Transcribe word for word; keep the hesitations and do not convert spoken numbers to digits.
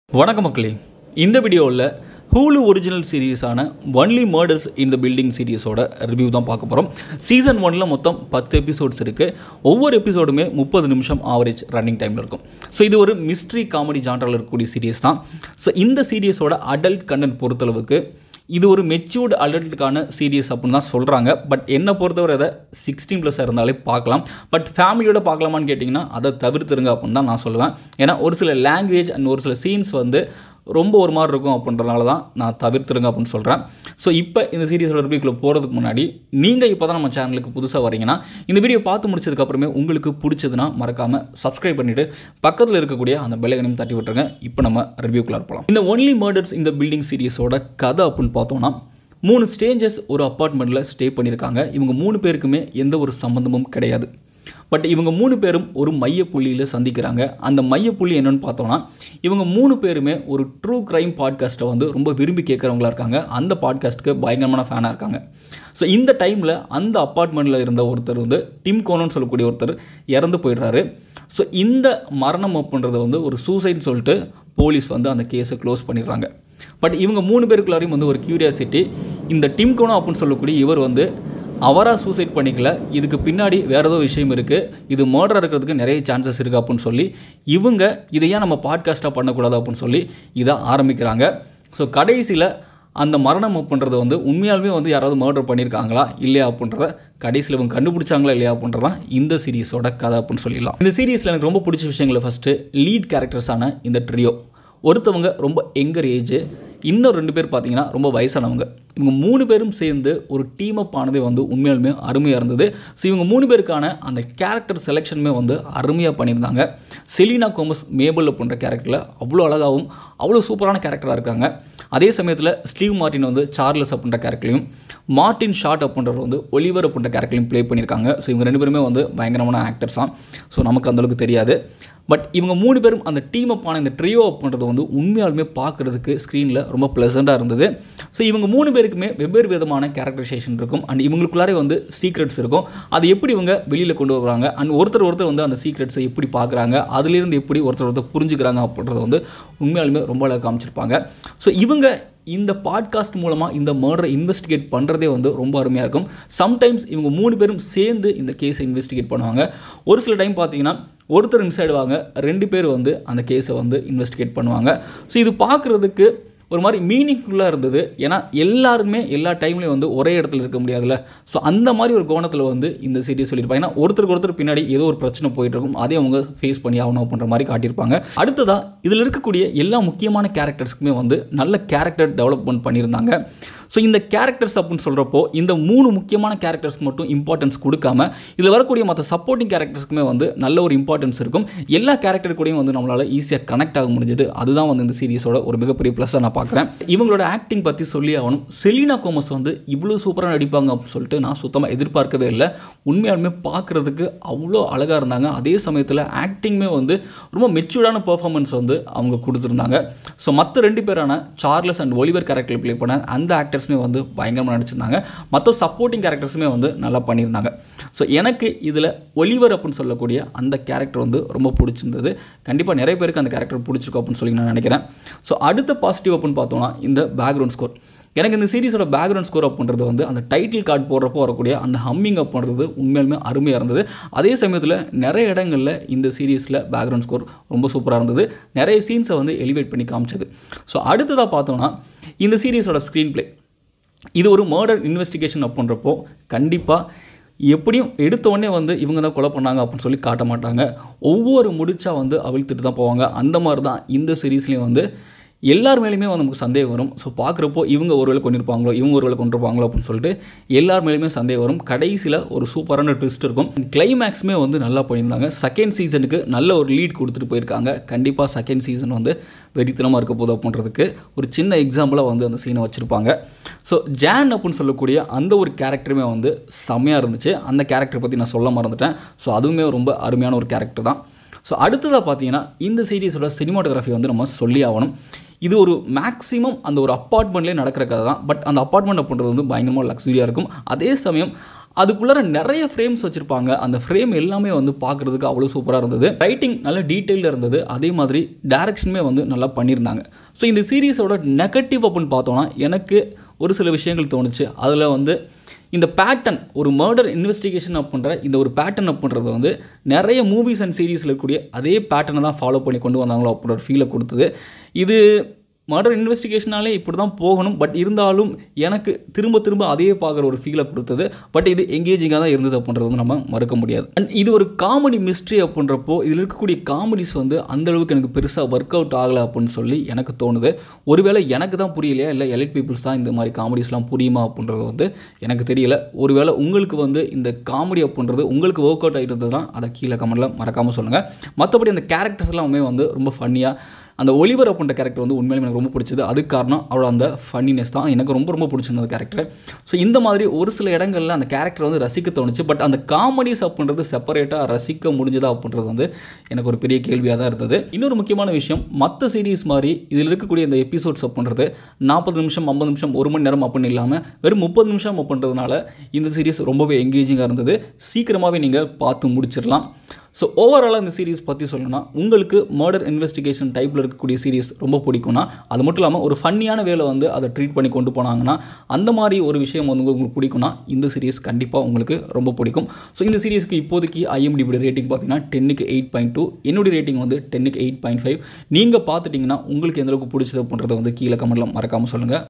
வணக்கம் மக்களே, இந்த வீடியோவில் ஹூலு ஒரிஜினல் சீரீஸான only murders in the building சீரீஸோட ரிவ்யூ தான் பார்க்க போகிறோம். சீசன் ஒன்னில் மொத்தம் பத்து எபிசோட்ஸ் இருக்குது. ஒவ்வொரு எபிசோடுமே முப்பது நிமிஷம் ஆவரேஜ் ரன்னிங் டைமில் இருக்கும். ஸோ இது ஒரு மிஸ்ட்ரி காமெடி ஜான்ரில் இருக்கக்கூடிய சீரீஸ் தான். ஸோ இந்த சீரீஸோட அடல்ட் கண்டென்ட் பொறுத்தளவுக்கு இது ஒரு மெச்சூர்டு அடல்ட்டுக்கான சீரியஸ் அப்படின்னு தான் சொல்கிறாங்க. பட் என்னை பொறுத்தவரை அதை சிக்ஸ்டீன் ப்ளஸ் இருந்தாலே பார்க்கலாம். பட் ஃபேமிலியோட பார்க்கலாமான்னு கேட்டிங்கன்னா அதை தவிர்த்துருங்க அப்படின்னு தான் நான் சொல்லுவேன். ஏன்னா ஒரு சில லாங்குவேஜ் அண்ட் ஒரு சில சீன்ஸ் வந்து ரொம்ப ஒரு மாதிரி இருக்கும் அப்படின்றனால தான் நான் தவிர்த்துருங்க அப்படின்னு சொல்கிறேன். ஸோ இப்போ இந்த சீரியஸோட ரிவ்யூக்குள்ளே போகிறதுக்கு முன்னாடி நீங்கள் இப்போ தான் நம்ம சேனலுக்கு புதுசாக வரீங்கன்னா இந்த வீடியோ பார்த்து முடிச்சதுக்கப்புறமே உங்களுக்கு பிடிச்சதுன்னா மறக்காமல் சப்ஸ்கிரைப் பண்ணிவிட்டு பக்கத்தில் இருக்கக்கூடிய அந்த பெல் ஐக்கனையும் தட்டி விட்டுருங்க. இப்போ நம்ம ரிவ்யூக்குள்ளே போகலாம். இந்த ஒன்லி மர்டர்ஸ் இந்த பில்டிங் சீரியஸோட கதை அப்படின்னு பார்த்தோன்னா, மூணு ஸ்டேஞ்சஸ் ஒரு அப்பார்ட்மெண்ட்டில் ஸ்டே பண்ணியிருக்காங்க. இவங்க மூணு பேருக்குமே எந்த ஒரு சம்மந்தமும் கிடையாது. பட் இவங்க மூணு பேரும் ஒரு மையப்புள்ளியில் சந்திக்கிறாங்க. அந்த மையப்புள்ளி என்னென்னு பார்த்தோன்னா, இவங்க மூணு பேருமே ஒரு ட்ரூ க்ரைம் பாட்காஸ்ட்டை வந்து ரொம்ப விரும்பி கேட்குறவங்களா இருக்காங்க. அந்த பாட்காஸ்ட்டுக்கு பயங்கரமான ஃபேனாக இருக்காங்க. ஸோ இந்த டைமில் அந்த அப்பார்ட்மெண்ட்டில் இருந்த ஒருத்தர் வந்து டிம் கோனோன்னு சொல்லக்கூடிய ஒருத்தர் இறந்து போயிடுறாரு. ஸோ இந்த மரணம் அப்படின்றது வந்து ஒரு சூசைட்னு சொல்லிட்டு போலீஸ் வந்து அந்த கேஸை க்ளோஸ் பண்ணிடுறாங்க. பட் இவங்க மூணு பேருக்குள்ளாரையும் வந்து ஒரு க்யூரியாசிட்டி, இந்த டிம் கோனோ அப்படின்னு சொல்லக்கூடிய இவர் வந்து அவராக சூசைட் பண்ணிக்கல, இதுக்கு பின்னாடி வேறு ஏதோ விஷயம் இருக்குது, இது மர்டர் இருக்கிறதுக்கு நிறைய சான்சஸ் இருக்குது அப்படின்னு சொல்லி இவங்க இதையா நம்ம பாட்காஸ்ட்டாக பண்ணக்கூடாது அப்படின்னு சொல்லி இதை ஆரம்பிக்கிறாங்க. ஸோ கடைசியில் அந்த மரணம் அப்படின்றது வந்து உண்மையாலுமே வந்து யாராவது மர்டர் பண்ணியிருக்காங்களா இல்லையா அப்படின்றத கடைசியில் இவங்க கண்டுபிடிச்சாங்களா இல்லையா அப்படின்றதான் இந்த சீரீஸோட கதை அப்படின்னு சொல்லிடலாம். இந்த சீரீஸில் எனக்கு ரொம்ப பிடிச்ச விஷயங்களை ஃபஸ்ட்டு லீட் கேரக்டர்ஸான இந்த ட்ரியோ. ஒருத்தவங்க ரொம்ப யங்கர் ஏஜ், இன்னும் ரெண்டு பேர் பார்த்தீங்கன்னா ரொம்ப வயசானவங்க. இவங்க மூணு பேரும் சேர்ந்து ஒரு டீம் அப் ஆனதே வந்து உண்மையாலுமே அருமையாக இருந்தது. ஸோ இவங்க மூணு பேருக்கான அந்த கேரக்டர் செலெக்ஷனுமே வந்து அருமையாக பண்ணியிருந்தாங்க. செலீனா கோமஸ் மேபல் அப்படின்ற கேரக்டரில் அவ்வளோ அழகாகவும் அவ்வளோ சூப்பரான கேரக்டராக இருக்காங்க. அதே சமயத்தில் ஸ்டீவ் மார்ட்டின் வந்து சார்லஸ் அப்படின்ற கேரக்டர்லையும், மார்ட்டின் ஷார்ட் அப்படின்றவர் வந்து ஒலிவர் அப்படின்ற கேரக்டர்லையும் ப்ளே பண்ணியிருக்காங்க. ஸோ இவங்க ரெண்டு பேருமே வந்து பயங்கரமான ஆக்டர்ஸ் தான். ஸோ நமக்கு அந்தளவுக்கு தெரியாது. பட் இவங்க மூணு பேரும் அந்த டீம் அப் ஆன இந்த ட்ரியோ அப்படின்றது வந்து உண்மையாலுமே பார்க்குறதுக்கு ஸ்க்ரீனில் ரொம்ப ப்ளசண்ட்டாக இருந்தது. ஸோ இவங்க மூணு பேருக்குமே வெவ்வேறு விதமான கேரக்டரைசேஷன் இருக்கும். அண்ட் இவங்களுக்குள்ளாரே வந்து சீக்ரெட்ஸ் இருக்கும். அதை எப்படி இவங்க வெளியில் கொண்டு வருவாங்க, அண்ட் ஒருத்தர் ஒருத்தர் வந்து அந்த சீக்ரெட்ஸை எப்படி பார்க்குறாங்க, அதுலேருந்து எப்படி ஒருத்தர் ஒருத்தர் புரிஞ்சுக்கிறாங்க அப்படின்றத வந்து உண்மையாலுமே ரொம்ப அழகாக காமிச்சிருப்பாங்க. ஸோ இவங்க இந்த பாட்காஸ்ட் மூலமாக இந்த மர்டரை இன்வெஸ்டிகேட் பண்ணுறதே வந்து ரொம்ப அருமையாக இருக்கும். சம்டைம்ஸ் இவங்க மூணு பேரும் சேர்ந்து இந்த கேஸை இன்வெஸ்டிகேட் பண்ணுவாங்க. ஒரு சில டைம் பார்த்தீங்கன்னா ஒருத்தர் மிஸ் ஆகிடுவாங்க, ரெண்டு பேர் வந்து அந்த கேஸை வந்து இன்வெஸ்டிகேட் பண்ணுவாங்க. ஸோ இது பார்க்குறதுக்கு ஒரு மாதிரி மீனிங்ஃபுல்லாக இருந்தது. ஏன்னா எல்லாருமே எல்லா டைம்லேயும் வந்து ஒரே இடத்துல இருக்க முடியாதுல்ல. ஸோ அந்த மாதிரி ஒரு கோணத்தில் வந்து இந்த சீரியஸ் சொல்லியிருப்பாங்க. ஏன்னா ஒருத்தருக்கு ஒருத்தர் பின்னாடி ஏதோ ஒரு பிரச்சனை போயிட்டுருக்கும், அதே அவங்க ஃபேஸ் பண்ணி ஆகணும் அப்படின்ற மாதிரி காட்டியிருப்பாங்க. அடுத்ததாக இதில் இருக்கக்கூடிய எல்லா முக்கியமான கேரக்டர்ஸுக்குமே வந்து நல்ல கேரக்டர் டெவலப்மெண்ட் பண்ணியிருந்தாங்க. ஸோ இந்த கேரக்டர்ஸ் அப்படின்னு சொல்கிறப்போ இந்த மூணு முக்கியமான கேரக்டர்ஸ்க்கு மட்டும் இம்பார்ட்டன்ஸ் கொடுக்காம இதில் வரக்கூடிய மற்ற சப்போர்ட்டிங் கேரக்டர்ஸ்க்குமே வந்து நல்ல ஒரு இம்பார்ட்டன்ஸ் இருக்கும். எல்லா கேரக்டர் கூடயும் வந்து நம்மளால் ஈஸியாக கனெக்ட் ஆக முடிஞ்சது. அதுதான் வந்து இந்த சீரியஸோட ஒரு மிகப்பெரிய ப்ளஸ்ஸாக நான் பார்க்குறேன். இவங்களோட ஆக்டிங் பற்றி சொல்லி ஆகணும். செலீனா கோமஸ் வந்து இவ்வளோ சூப்பராக நடிப்பாங்க அப்படின்னு சொல்லிட்டு நான் சுத்தமாக எதிர்பார்க்கவே இல்லை. உண்மையாலுமே பார்க்குறதுக்கு அவ்வளோ அழகாக இருந்தாங்க. அதே சமயத்தில் ஆக்டிங்குமே வந்து ரொம்ப மெச்சூர்டான பெர்ஃபார்மன்ஸ் வந்து அவங்க கொடுத்துருந்தாங்க. ஸோ மற்ற ரெண்டு பேரான Charles and Oliver character play பண்ண அந்த ஆக்டர்ஸுமே வந்து பயங்கரமாக நடிச்சிருந்தாங்க. மற்ற சப்போர்ட்டிங் கேரக்டர்ஸுமே வந்து நல்லா பண்ணியிருந்தாங்க. ஸோ எனக்கு இதில் ஒலிவர் அப்படின்னு சொல்லக்கூடிய அந்த கேரக்டர் வந்து ரொம்ப பிடிச்சிருந்தது. கண்டிப்பாக நிறைய பேருக்கு அந்த கேரக்டர் பிடிச்சிருக்கும் அப்படின்னு சொல்லி நான் நினைக்கிறேன். ஸோ அடுத்த பாசிட்டிவ் அப்படின்னு பார்த்தோம்னா இந்த பேக்ரவுண்ட் ஸ்கோர். எனக்கு இந்த சீரிஸோட பேக்ரவுண்ட் ஸ்கோர் அப்படின்றது வந்து அந்த டைட்டில் கார்டு போடுறப்போ வரக்கூடிய அந்த ஹம்மிங் அப்படின்றது உண்மையாலுமே அருமையாக இருந்தது. அதே சமயத்தில் நிறைய இடங்களில் இந்த சீரீஸில் பேக்ரவுண்ட் ஸ்கோர் ரொம்ப சூப்பராக இருந்தது. நிறைய சீன்ஸை வந்து எலிவேட் பண்ணி காமிச்சது. ஸோ அடுத்ததாக பார்த்தோம்னா இந்த சீரீஸோட ஸ்க்ரீன் பிளே. இது ஒரு மர்டர் இன்வெஸ்டிகேஷன் அப்படின்றப்போ கண்டிப்பாக எப்படியும் எடுத்தோடனே வந்து இவங்க தான் கொலை பண்ணாங்க அப்படின்னு சொல்லி காட்ட மாட்டாங்க. ஒவ்வொரு முடிச்சா வந்து அவிழ்த்துட்டு தான் போவாங்க. அந்த மாதிரி தான் இந்த சீரீஸ்லேயும் வந்து எல்லார் மேலேயுமே வந்து நமக்கு சந்தேகம் வரும். ஸோ பார்க்குறப்போ இவங்க ஒரு வேளை கொண்டிருப்பாங்களோ இவங்க ஒரு வேளை கொண்டிருப்பாங்களோ அப்படின்னு சொல்லிட்டு எல்லார் மேலேயுமே சந்தேகம் வரும். கடைசியில் ஒரு சூப்பரான ட்விஸ்ட் இருக்கும். கிளைமேக்ஸுமே வந்து நல்லா பண்ணியிருந்தாங்க. செகண்ட் சீசனுக்கு நல்ல ஒரு லீட் கொடுத்துட்டு போயிருக்காங்க. கண்டிப்பாக செகண்ட் சீசன் வந்து வெறித்தனமாக இருக்க போகுது அப்படின்றதுக்கு ஒரு சின்ன எக்ஸாம்பிளாக வந்து அந்த சீனை வச்சுருப்பாங்க. ஸோ ஜான் அப்படின்னு சொல்லக்கூடிய அந்த ஒரு கேரக்டருமே வந்து செம்மையாக இருந்துச்சு. அந்த கேரக்டரை பற்றி நான் சொல்ல மறந்துட்டேன். ஸோ அதுவுமே ரொம்ப அருமையான ஒரு கேரக்டர் தான். ஸோ அடுத்ததாக பார்த்தீங்கன்னா இந்த சீரீஸோட சினிமாட்டோகிராஃபி வந்து நம்ம சொல்லி ஆகணும். இது ஒரு மேக்ஸிமம் அந்த ஒரு அப்பார்ட்மெண்ட்லேயே நடக்கிற கதை தான். பட் அந்த அப்பார்ட்மெண்ட் அப்படின்றது வந்து பயங்கரமாக லக்ஸுரியாக இருக்கும். அதே சமயம் அதுக்குள்ளார நிறைய ஃப்ரேம்ஸ் வச்சுருப்பாங்க. அந்த ஃப்ரேம் எல்லாமே வந்து பார்க்குறதுக்கு அவ்வளோ சூப்பராக இருந்தது. ரைட்டிங் நல்ல டீட்டெயிலில் இருந்தது. அதே மாதிரி டைரக்ஷனுமே வந்து நல்லா பண்ணியிருந்தாங்க. ஸோ இந்த சீரீஸோட நெகட்டிவ் அப்படின்னு பார்த்தோன்னா எனக்கு ஒரு சில விஷயங்கள் தோணுச்சு. அதில் வந்து இந்த பேட்டர்ன் ஒரு மர்டர் இன்வெஸ்டிகேஷன் அப்படின்ற இந்த ஒரு பேட்டர்ன் அப்படின்றது வந்து நிறைய மூவிஸ் அண்ட் சீரீஸில் இருக்கக்கூடிய அதே பேட்டர்னை தான் ஃபாலோ பண்ணி கொண்டு வந்தாங்களோ அப்படின்ற ஒரு ஃபீலை கொடுத்தது. இது மர்டர் இன்வெஸ்டிகேஷனாலே இப்படி தான் போகணும். பட் இருந்தாலும் எனக்கு திரும்ப திரும்ப அதையே பார்க்குற ஒரு ஃபீலை கொடுத்தது. பட் இது எங்கேஜிங்காக தான் இருந்தது அப்படின்றது வந்து நம்ம மறுக்க முடியாது. அண்ட் இது ஒரு காமெடி மிஸ்ட்ரி அப்படின்றப்போ இதில் இருக்கக்கூடிய காமெடிஸ் வந்து அந்தளவுக்கு எனக்கு பெருசாக ஒர்க் அவுட் ஆகலை அப்படின்னு சொல்லி எனக்கு தோணுது. ஒருவேளை எனக்கு தான் புரியலையா, இல்லை எலைட் பீப்புள்ஸ் தான் இந்த மாதிரி காமெடிஸ்லாம் புரியுமா அப்படின்றது வந்து எனக்கு தெரியல. ஒருவேளை உங்களுக்கு வந்து இந்த காமெடி அப்படின்றது உங்களுக்கு ஒர்க் அவுட் ஆகிட்டு தான் அதை கீழே கமெண்ட்டில் மறக்காமல் சொல்லுங்கள். மற்றபடி அந்த கேரக்டர்ஸ் எல்லாமே வந்து ரொம்ப ஃபன்னியாக, அந்த ஒலிவர் அப்படின்ற கேரக்டர் வந்து உண்மையிலே எனக்கு ரொம்ப பிடிச்சது. அதுக்கு காரணம் அவளோட அந்த ஃபன்னினஸ் தான். எனக்கு ரொம்ப ரொம்ப பிடிச்சிருந்த கேரக்டர். ஸோ இந்த மாதிரி ஒரு சில இடங்களில் அந்த கேரக்டர் வந்து ரசிக்க தோணுச்சு. பட் அந்த காமெடிஸ் அப்படின்றது செப்பரேட்டாக ரசிக்க முடிஞ்சதா அப்படின்றது வந்து எனக்கு ஒரு பெரிய கேள்வியாக தான் இருந்தது. இன்னொரு முக்கியமான விஷயம், மற்ற சீரீஸ் மாதிரி இதில் இருக்கக்கூடிய இந்த எபிசோட்ஸ் அப்படின்றது நாற்பது நிமிஷம் ஐம்பது நிமிஷம் ஒரு மணி நேரம் அப்படின்னு இல்லாமல் வெறும் முப்பது நிமிஷம் அப்படின்றதுனால இந்த சீரீஸ் ரொம்பவே எங்கேஜிங்காக இருந்தது. சீக்கிரமாகவே நீங்கள் பார்த்து முடிச்சிடலாம். ஸோ ஓவராலாக இந்த சீரீஸ் பற்றி சொல்லணும்னா, உங்களுக்கு மர்டர் இன்வெஸ்டிகேஷன் டைப்பில் இருக்கக்கூடிய சீரீஸ் ரொம்ப பிடிக்கும்னா, அது மட்டும் இல்லாமல் ஒரு ஃபன்னியான வேலை வந்து அதை ட்ரீட் பண்ணி கொண்டு போனாங்கன்னா, அந்த மாதிரி ஒரு விஷயம் வந்து உங்களுக்கு பிடிக்கும்னா இந்த சீரீஸ் கண்டிப்பாக உங்களுக்கு ரொம்ப பிடிக்கும். ஸோ இந்த சீரீஸ்க்கு இப்போதைக்கு ஐஎம்டிபி ரேட்டிங் பார்த்தீங்கன்னா டென்னுக்கு எயிட் பாயிண்ட் டூ, என்னுடைய ரேட்டிங் வந்து டென்னுக்கு எயிட் பாயிண்ட் ஃபைவ். நீங்கள் பார்த்துட்டிங்கன்னா உங்களுக்கு எந்தளவுக்கு பிடிச்சது அப்படின்றத வந்து கீழே கமெண்ட்டில் மறக்காமல் சொல்லுங்கள்.